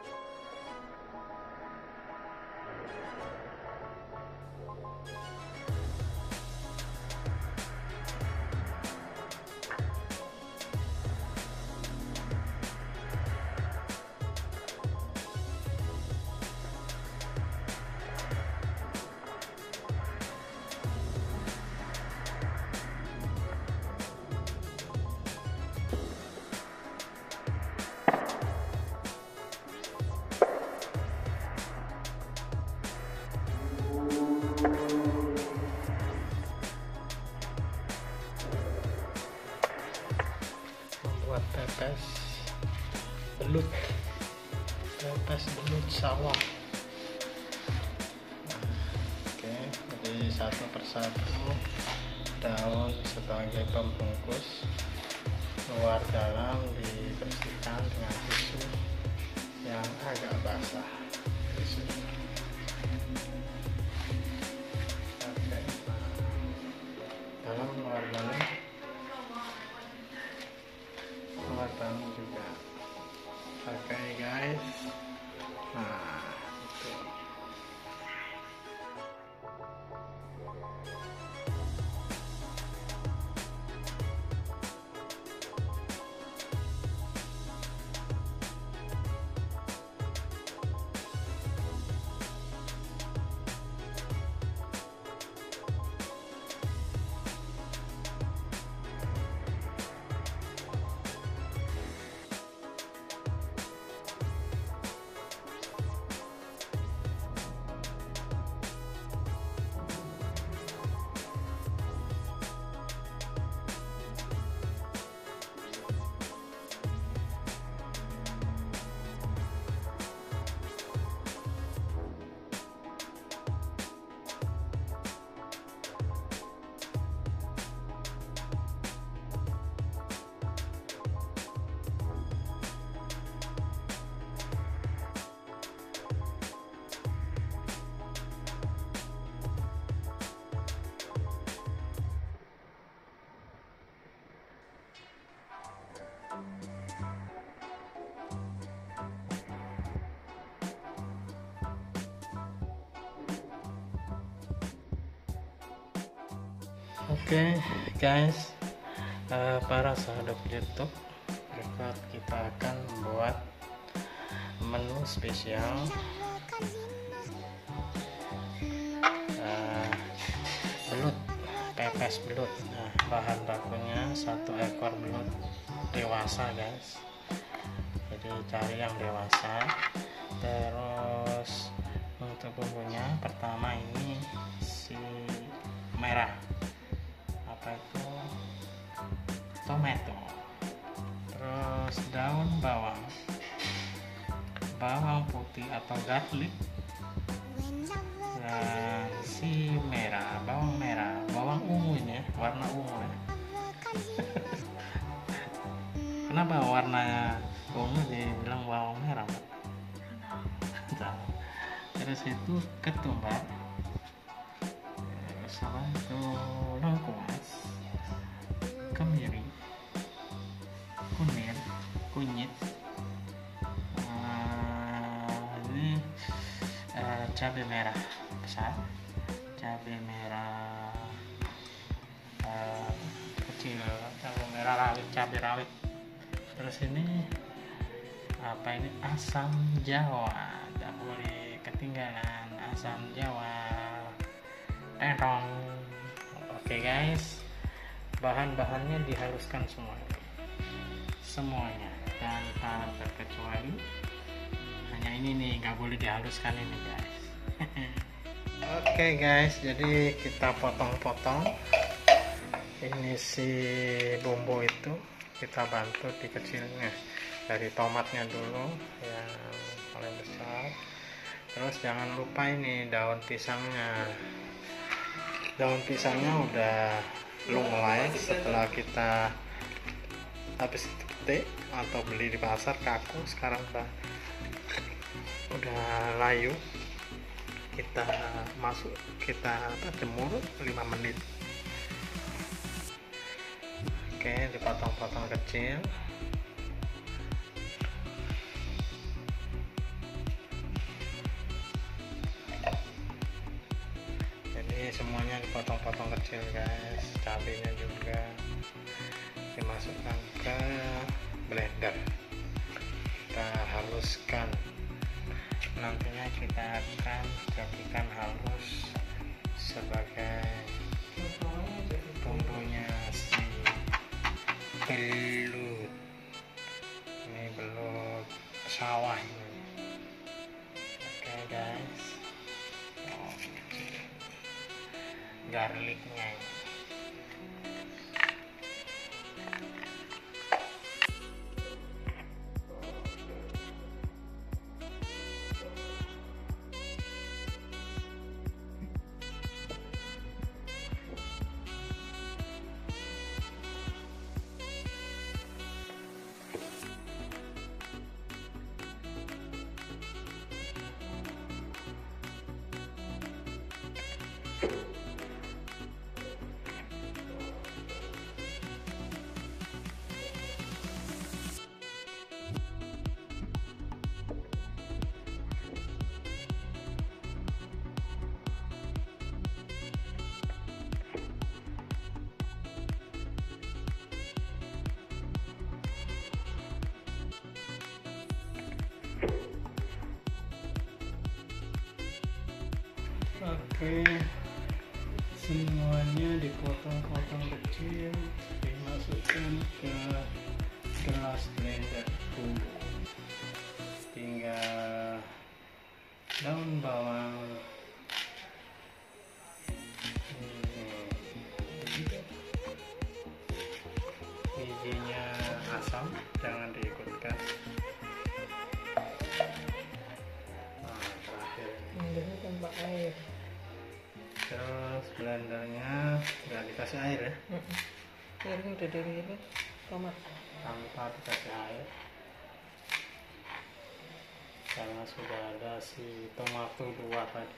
Membuat pepes belut sawah. Oke, jadi satu persatu daun sebagai pembungkus, luar dalam dibersihkan dengan tisu yang agak basah. Oke, dalam luar dalam juga. Oke guys, nah itu. Oke guys, para sahabat YouTube, berikut kita akan membuat menu spesial belut, pepes belut. Nah, bahan bakunya 1 ekor belut dewasa guys, jadi cari yang dewasa. Terus untuk bumbunya, pertama ini si merah, apa itu, tomato, terus daun bawang putih atau garlic, dan si merah, bawang ungu ini ya, warna ungu ya. Kenapa warnanya ungu dibilang bawang merah? Terus itu ketumbar, sama itu lengkuas, kemiri, kunyit, ini cabai merah besar, cabai merah kecil, cabai merah rawit, cabai rawit. Terus ini apa ini, asam jawa, tidak boleh ketinggalan asam jawa, terong. Oke guys, bahan-bahannya dihaluskan semuanya tanpa terkecuali. Hanya ini nih nggak boleh dihaluskan ini guys. Oke guys, jadi kita potong-potong ini si bumbu itu, kita bantu dikecilnya. Dari tomatnya dulu yang paling besar. Terus jangan lupa ini daun pisangnya. Daun pisangnya udah lunglai setelah kita habis petik atau beli di pasar kaku, sekarang udah layu. Kita jemur 5 menit. Oke, dipotong-potong kecil. ini semuanya dipotong-potong kecil guys, cabenya juga dimasukkan ke blender, kita haluskan, nantinya kita akan jadikan halus sebagai bumbunya si belut. Ini belut sawah ini. Oke guys, garlicnya ini. Oke, semuanya dipotong-potong kecil, dimasukkan ke gelas blender bumbu. Tinggal daun bawang, bijinya asam jangan diikutkan. Nah, terakhir ini tambah air. Terus blendernya nggak dikasih air ya? Airnya udah dari ini tomat Tanpa dikasih air, karena sudah ada si tomato 2 tadi.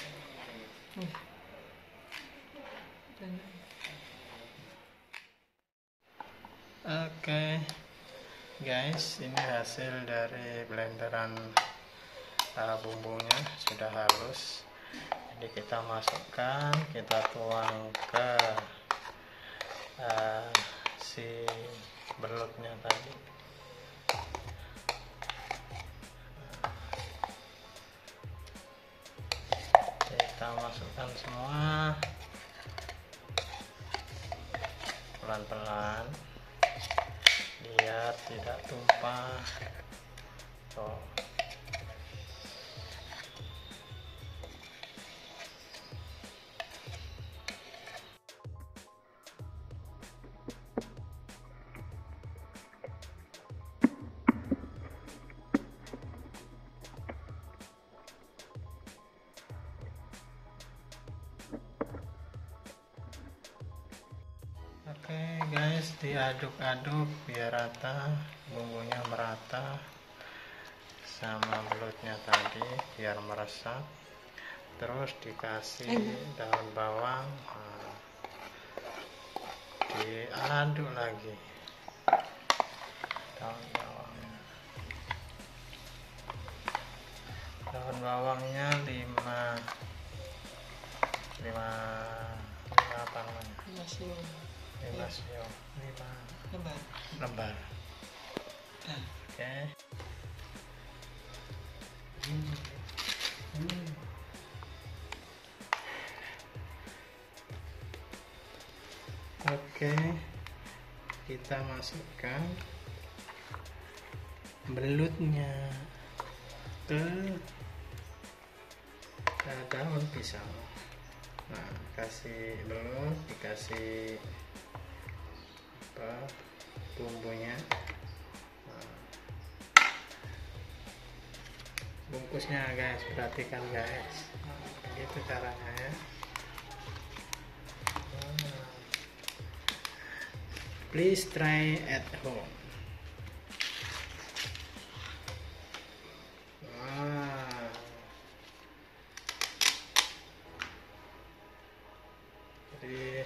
Oke guys, ini hasil dari blenderan bumbunya sudah halus. Jadi kita masukkan, kita tuang ke si belutnya tadi. Kita masukkan semua pelan-pelan biar tidak tumpah. Tuh. Oke guys, diaduk-aduk biar rata, bumbunya merata sama belutnya tadi biar meresap. Terus dikasih daun bawang, diaduk lagi daun bawangnya 5 apa namanya? 5 lembar. Oke. Oke, kita masukkan belutnya ke daun pisang. Nah, kasih belut, dikasih bumbunya. Nah, bungkusnya guys, perhatikan guys, begitu caranya ya. Please try at home. Jadi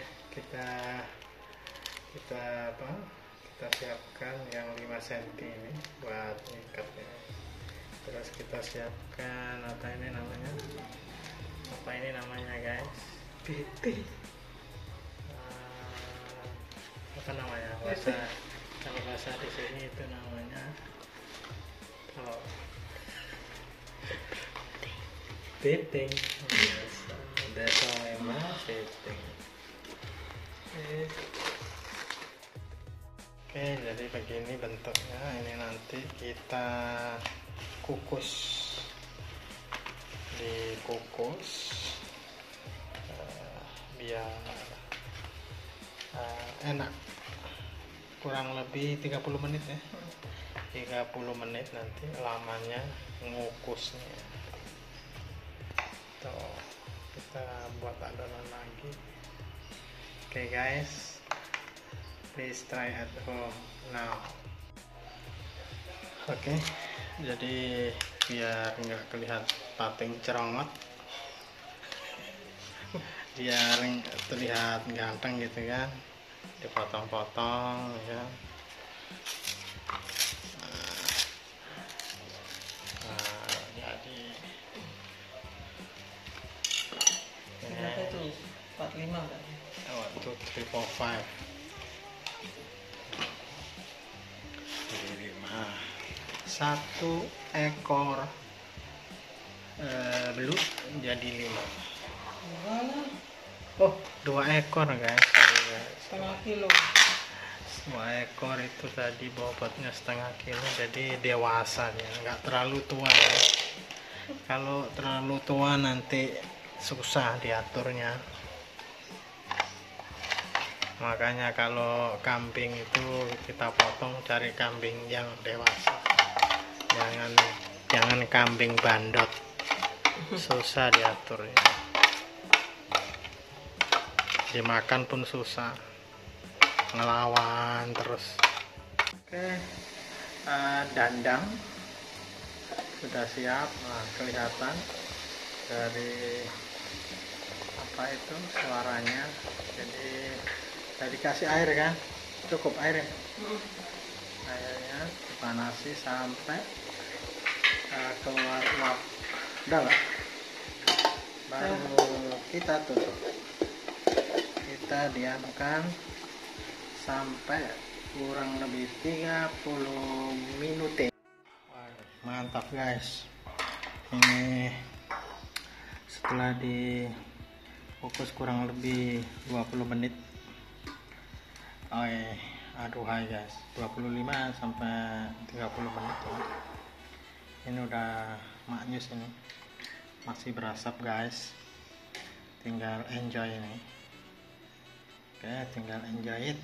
kita siapkan yang 5 cm ini buat ikatnya. Terus kita siapkan apa ini namanya guys, Bete. Apa namanya? Kalau bahasa di sini itu namanya beting. That's why beting. Oke, jadi begini bentuknya. Ini nanti kita kukus, dikukus biar enak. Kurang lebih 30 menit ya. 30 menit nanti lamanya ngukusnya. Tuh, kita buat adonan lagi. Oke guys, please try at home now. Oke, jadi biar nggak kelihatan pating cerongot, biar terlihat ganteng gitu kan, dipotong-potong ya. Jadi berapa itu? 45 kan? 1, 2, 3, 4, 5. Jadi 5. 1 ekor belut jadi 5. Oh, 2 ekor guys. Setengah kilo. 2 ekor itu tadi bobotnya setengah kilo, jadi dewasa ya, nggak terlalu tua ya. Kalau terlalu tua nanti susah diaturnya. Makanya kalau kambing itu kita potong, cari kambing yang dewasa. Jangan kambing bandot, susah diaturnya. Dimakan pun susah, ngelawan terus. Oke, dandang sudah siap. Nah, kelihatan dari apa itu suaranya. Jadi saya dikasih air kan, cukup air ya. Airnya dipanasi sampai keluar uap. Udah lah, baru kita tutup. Kita diamkan sampai kurang lebih 30 menit. Mantap guys, ini setelah dikukus kurang lebih 20 menit. Aduhai guys, 25 sampai 30 menit ya. Ini udah maknyus, ini masih berasap guys, tinggal enjoy ini. Oke, tinggal enjoy it.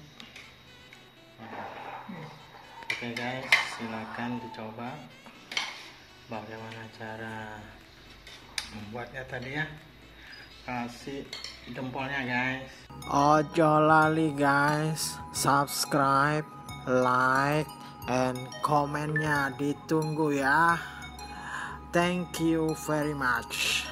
Oke guys, silakan dicoba bagaimana cara membuatnya tadi ya. Kasih jempolnya guys. Ojo lali guys, subscribe, like, and komennya ditunggu ya. Thank you very much.